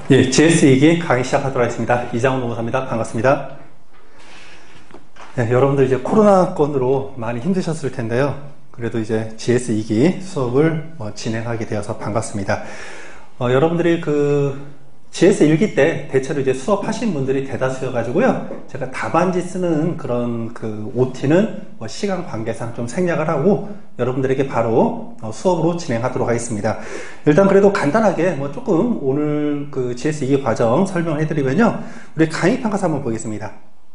예, GS2기 강의 시작하도록 하겠습니다. 이장훈 노무사입니다. 반갑습니다. 네, 여러분들 이제 코로나 건으로 많이 힘드셨을 텐데요. 그래도 이제 GS2기 수업을 진행하게 되어서 반갑습니다. 여러분들이 GS1기 때 대체로 이제 수업하신 분들이 대다수여가지고요. 제가 답안지 쓰는 그런 OT는 시간 관계상 좀 생략을 하고 여러분들에게 바로 수업으로 진행하도록 하겠습니다. 일단 그래도 간단하게 조금 오늘 GS2기 과정 설명을 해드리면요. 우리 강의평가서 한번 보겠습니다.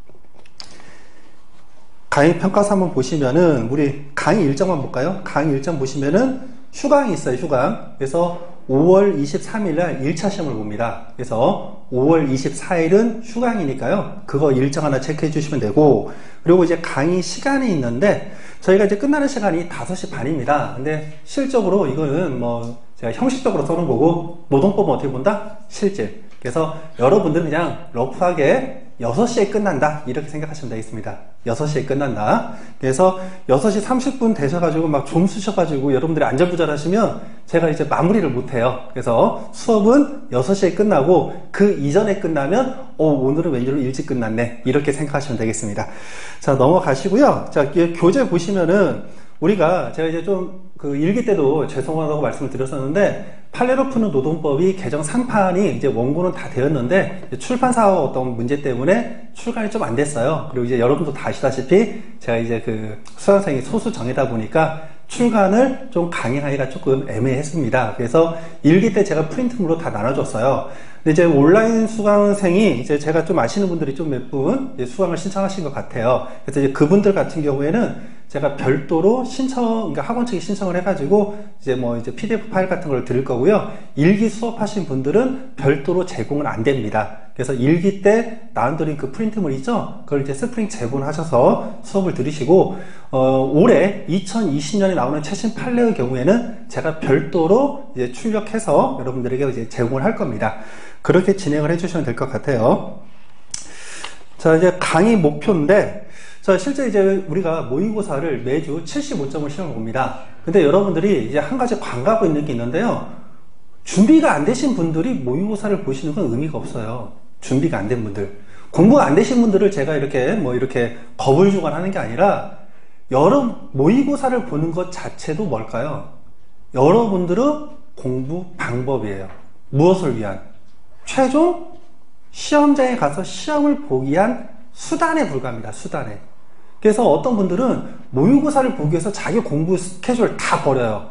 강의평가서 한번 보시면은 우리 강의 일정만 볼까요? 강의 일정 보시면은 휴강이 있어요, 휴강. 그래서 5월 23일 날 1차 시험을 봅니다. 그래서 5월 24일은 휴강이니까요. 그거 일정 하나 체크해 주시면 되고, 그리고 이제 강의 시간이 있는데, 저희가 이제 끝나는 시간이 5시 반입니다. 근데 실적으로 이거는 제가 형식적으로 써놓은 거고, 노동법은 어떻게 본다? 실질. 그래서 여러분들은 그냥 러프하게 6시에 끝난다 이렇게 생각하시면 되겠습니다. 6시에 끝난다. 그래서 6시 30분 되셔가지고 막 좀 쓰셔가지고 여러분들이 안절부절하시면 제가 이제 마무리를 못해요. 그래서 수업은 6시에 끝나고 그 이전에 끝나면 오늘은 웬일로 일찍 끝났네 이렇게 생각하시면 되겠습니다. 자, 넘어가시고요. 자, 교재 보시면은 우리가 제가 이제 좀 일기 때도 죄송하다고 말씀을 드렸었는데 판례로 푸는 노동법이 개정 3판이 이제 원고는 다 되었는데 출판사 어떤 문제 때문에 출간이 좀 안 됐어요. 그리고 이제 여러분도 다 아시다시피 제가 이제 수강생이 소수 정이다 보니까 출간을 좀 강행하기가 조금 애매했습니다. 그래서 일기 때 제가 프린트물로 다 나눠줬어요. 근데 이제 온라인 수강생이 이제 제가 좀 아시는 분들이 좀 몇 분 수강을 신청하신 것 같아요. 그래서 이제 그분들 같은 경우에는 제가 별도로 그러니까 학원 측에 신청을 해가지고 이제 PDF 파일 같은 걸 드릴 거고요. 일기 수업하신 분들은 별도로 제공은 안 됩니다. 그래서 일기 때 나눠드린 그 프린트물 있죠? 그걸 이제 스프링 제공하셔서 수업을 들으시고, 올해 2020년에 나오는 최신 판례의 경우에는 제가 별도로 이제 출력해서 여러분들에게 이제 제공을 할 겁니다. 그렇게 진행을 해주시면 될 것 같아요. 자, 이제 강의 목표인데, 자, 실제 이제 우리가 모의고사를 매주 75점을 시험을 봅니다. 근데 여러분들이 이제 한 가지 관가하고 있는 게 있는데요. 준비가 안 되신 분들이 모의고사를 보시는 건 의미가 없어요. 준비가 안 된 분들. 공부가 안 되신 분들을 제가 이렇게 겁을 주거나 하는 게 아니라, 모의고사를 보는 것 자체도 뭘까요? 여러분들의 공부 방법이에요. 무엇을 위한? 최종 시험장에 가서 시험을 보기 위한 수단에 불과합니다. 수단에. 그래서 어떤 분들은 모의고사를 보기 위해서 자기 공부 스케줄 다 버려요.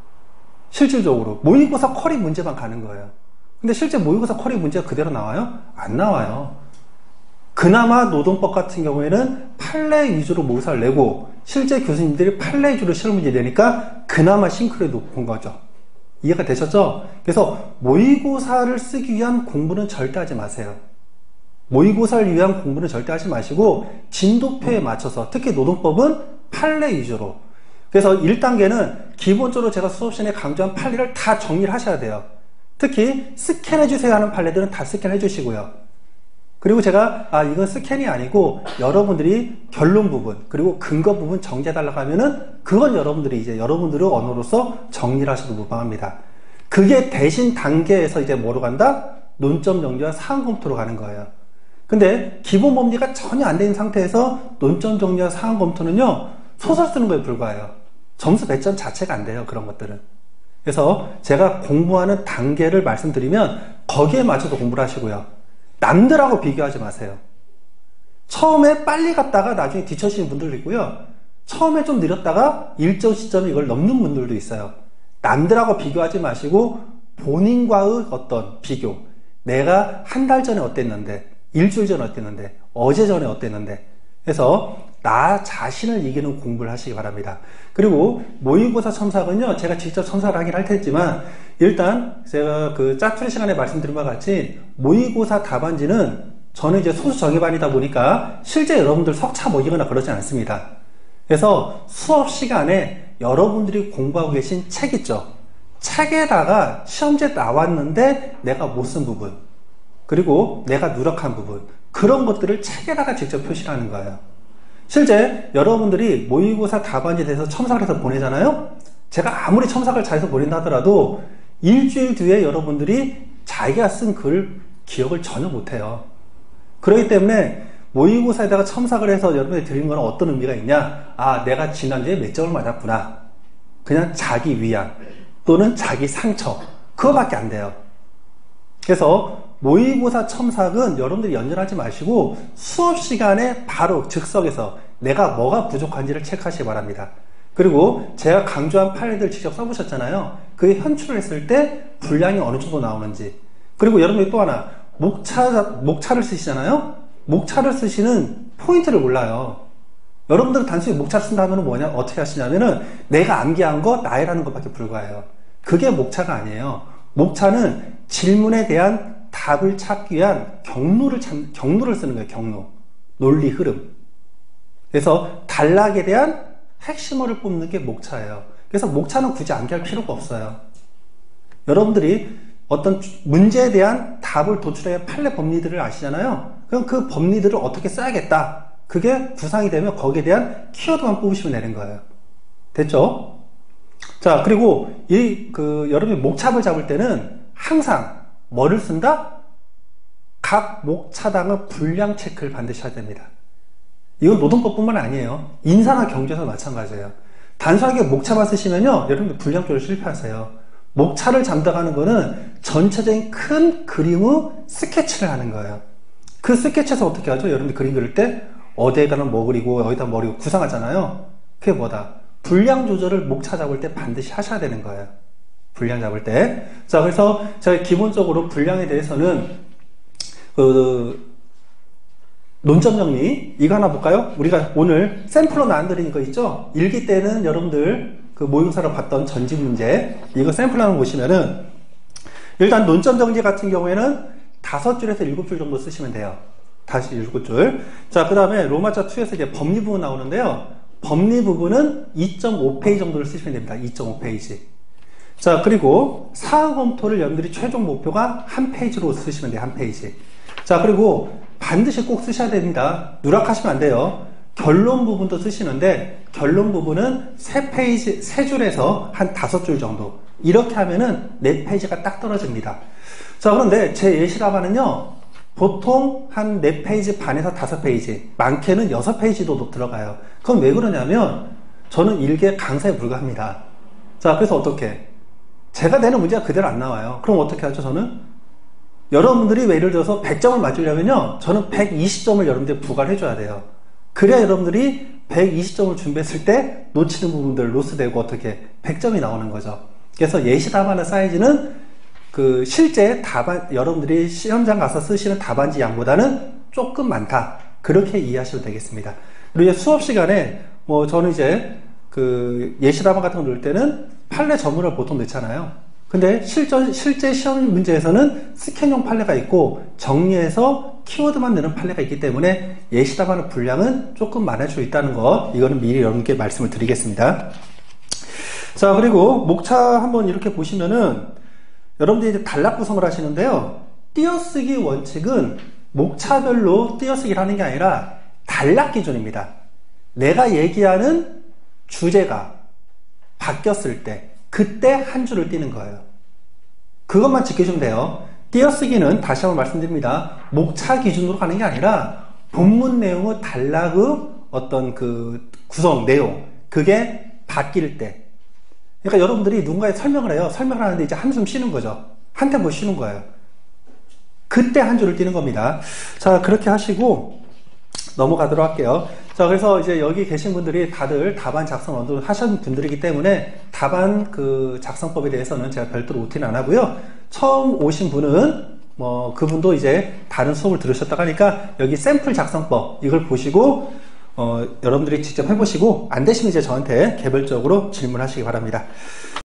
실질적으로. 모의고사 쿼리 문제만 가는 거예요. 근데 실제 모의고사 쿼리 문제가 그대로 나와요? 안 나와요. 그나마 노동법 같은 경우에는 판례 위주로 모의고사를 내고 실제 교수님들이 판례 위주로 시험 문제 내니까 그나마 싱크로에 높은 거죠. 이해가 되셨죠? 그래서 모의고사를 쓰기 위한 공부는 절대 하지 마세요. 모의고사를 위한 공부는 절대 하지 마시고 진도표에 맞춰서, 특히 노동법은 판례 위주로. 그래서 1단계는 기본적으로 제가 수업 시간에 강조한 판례를 다 정리를 하셔야 돼요. 특히 스캔해주세요 하는 판례들은 다 스캔해 주시고요. 그리고 제가 이건 스캔이 아니고 여러분들이 결론 부분 그리고 근거 부분 정리해달라고 하면은 그건 여러분들이 이제 여러분들의 언어로서 정리를 하셔도 무방합니다. 그게 대신 단계에서 이제 뭐로 간다? 논점 정리와 사안 검토로 가는 거예요. 근데 기본 법리가 전혀 안 된 상태에서 논점 정리와 사안 검토는요, 소설 쓰는 거에 불과해요. 점수 배점 자체가 안 돼요, 그런 것들은. 그래서 제가 공부하는 단계를 말씀드리면 거기에 맞춰서 공부를 하시고요. 남들하고 비교하지 마세요. 처음에 빨리 갔다가 나중에 뒤처지는 분들도 있고요. 처음에 좀 느렸다가 일정 시점에 이걸 넘는 분들도 있어요. 남들하고 비교하지 마시고 본인과의 어떤 비교. 내가 한 달 전에 어땠는데, 일주일 전에 어땠는데, 어제 전에 어땠는데. 그래서 나 자신을 이기는 공부를 하시기 바랍니다. 그리고 모의고사 첨삭은요, 제가 직접 첨삭을 하긴 할 테지만 일단 제가 짜투리 시간에 말씀드린 바와 같이 모의고사 답안지는 저는 이제 소수 정예반이다 보니까 실제 여러분들 석차 먹이거나 그러지 않습니다. 그래서 수업 시간에 여러분들이 공부하고 계신 책 있죠? 책에다가 시험지에 나왔는데 내가 못 쓴 부분, 그리고 내가 누락한 부분, 그런 것들을 책에다가 직접 표시하는 거예요. 실제 여러분들이 모의고사 답안지에 대해서 첨삭을 해서 보내잖아요? 제가 아무리 첨삭을 잘해서 보낸다 하더라도 일주일 뒤에 여러분들이 자기가 쓴 글을 기억을 전혀 못해요. 그렇기 때문에 모의고사에다가 첨삭을 해서 여러분이 드리는 건 어떤 의미가 있냐? 아, 내가 지난주에 몇 점을 맞았구나. 그냥 자기 위안 또는 자기 상처, 그거밖에 안 돼요. 그래서 모의고사 첨삭은 여러분들이 연연하지 마시고 수업 시간에 바로 즉석에서 내가 뭐가 부족한지를 체크하시기 바랍니다. 그리고 제가 강조한 판례들 직접 써보셨잖아요. 그게 현출을 했을 때 분량이 어느 정도 나오는지. 그리고 여러분들이 또 하나, 목차를 쓰시잖아요. 목차를 쓰시는 포인트를 몰라요. 여러분들은 단순히 목차를 쓴다면 뭐냐, 어떻게 하시냐면은 내가 암기한 거 나열하는 것밖에 불과해요. 그게 목차가 아니에요. 목차는 질문에 대한 답을 찾기 위한 경로를 쓰는 거예요. 경로, 논리, 흐름. 그래서 단락에 대한 핵심어를 뽑는 게 목차예요. 그래서 목차는 굳이 암기할 필요가 없어요. 여러분들이 어떤 문제에 대한 답을 도출해야 판례 법리들을 아시잖아요. 그럼 그 법리들을 어떻게 써야겠다. 그게 구상이 되면 거기에 대한 키워드만 뽑으시면 되는 거예요. 됐죠? 자, 그리고 여러분이 목차를 잡을 때는 항상 뭐를 쓴다? 각 목차당의 분량 체크를 반드시 해야 됩니다. 이건 노동법뿐만 아니에요. 인사나 경제에서 마찬가지예요. 단순하게 목차만 쓰시면요, 여러분들 분량 조절 실패하세요. 목차를 잡아가는 거는 전체적인 큰 그림의 스케치를 하는 거예요. 그 스케치에서 어떻게 하죠? 여러분들 그림 그릴 때 어디에다는 뭐 그리고 여기다 뭐 그리고 구상하잖아요. 그게 뭐다? 분량 조절을 목차 잡을 때 반드시 하셔야 되는 거예요. 분량 잡을 때. 자, 그래서 제가 기본적으로 분량에 대해서는 논점 정리 이거 하나 볼까요? 우리가 오늘 샘플로 나눠드린 거 있죠? 일기 때는 여러분들 그 모의고사로 봤던 전집 문제 이거 샘플 한번 보시면은 일단 논점 정리 같은 경우에는 5줄에서 7줄 정도 쓰시면 돼요. 다시 7줄. 자, 그 다음에 로마자 2에서 이제 법리 부분 나오는데요. 법리 부분은 2.5페이지 정도를 쓰시면 됩니다. 2.5페이지. 자, 그리고 사항 검토를 여러분들이 최종 목표가 1페이지로 쓰시면 돼요. 1페이지. 자, 그리고 반드시 꼭 쓰셔야 됩니다. 누락하시면 안 돼요. 결론 부분도 쓰시는데 결론 부분은 3페이지, 3줄에서 한 5줄 정도. 이렇게 하면은 4페이지가 딱 떨어집니다. 자, 그런데 제 예시 답안은요, 보통 한 4페이지 반에서 5페이지, 많게는 6페이지도 들어가요. 그건 왜 그러냐면, 저는 일개 강사에 불과합니다. 자, 그래서 어떻게? 제가 내는 문제가 그대로 안 나와요. 그럼 어떻게 하죠, 저는? 여러분들이 예를 들어서 100점을 맞으려면요, 저는 120점을 여러분들이 부과를 해줘야 돼요. 그래야 여러분들이 120점을 준비했을 때 놓치는 부분들 로스되고 어떻게 100점이 나오는 거죠. 그래서 예시 답안의 사이즈는 그 실제 답안, 여러분들이 시험장 가서 쓰시는 답안지 양보다는 조금 많다. 그렇게 이해하시면 되겠습니다. 그리고 이제 수업 시간에 저는 이제 그 예시 답안 같은 거 넣을 때는 판례 전문을 보통 넣잖아요. 근데 실제 시험 문제에서는 스캔용 판례가 있고 정리해서 키워드만 넣는 판례가 있기 때문에 예시 답안의 분량은 조금 많을 수 있다는 거, 이거는 미리 여러분께 말씀을 드리겠습니다. 자, 그리고 목차 한번 이렇게 보시면은 여러분들이 이제 단락 구성을 하시는데요. 띄어쓰기 원칙은 목차별로 띄어쓰기를 하는 게 아니라 단락 기준입니다. 내가 얘기하는 주제가 바뀌었을 때 그때 한 줄을 띄는 거예요. 그것만 지켜주면 돼요. 띄어쓰기는 다시 한번 말씀드립니다. 목차 기준으로 가는 게 아니라 본문 내용의 단락의 어떤 그 구성 내용, 그게 바뀔 때. 그러니까 여러분들이 누군가에 설명을 해요. 설명을 하는데 이제 한숨 쉬는 거죠. 한 템포 쉬는 거예요. 그때 한 줄을 띄는 겁니다. 자, 그렇게 하시고 넘어가도록 할게요. 자, 그래서 이제 여기 계신 분들이 다들 답안 작성 언도 하신 분들이기 때문에 답안 그 작성법에 대해서는 제가 별도로 OT는 안 하고요. 처음 오신 분은 그분도 이제 다른 수업을 들으셨다고 하니까 여기 샘플 작성법 이걸 보시고 여러분들이 직접 해보시고 안 되시면 이제 저한테 개별적으로 질문하시기 바랍니다.